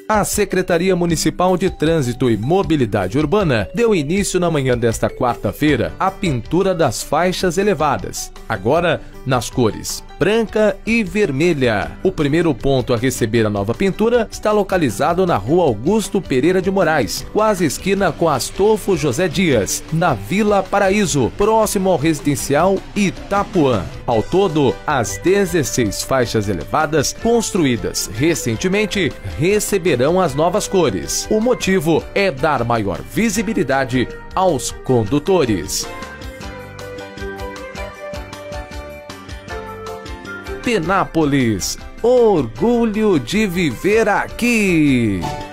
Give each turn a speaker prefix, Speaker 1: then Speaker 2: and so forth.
Speaker 1: A Secretaria Municipal de Trânsito e Mobilidade Urbana deu início na manhã desta quarta-feira à pintura das faixas elevadas, agora nas cores branca e vermelha. O primeiro ponto a receber a nova pintura está localizado na Rua Augusto Pereira de Moraes, quase esquina com Astolfo José Dias, na Vila Paraíso, próximo ao residencial Itapuã. Ao todo, as 16 faixas elevadas construídas recentemente receberão as novas cores. O motivo é dar maior visibilidade aos condutores. Penápolis, orgulho de viver aqui!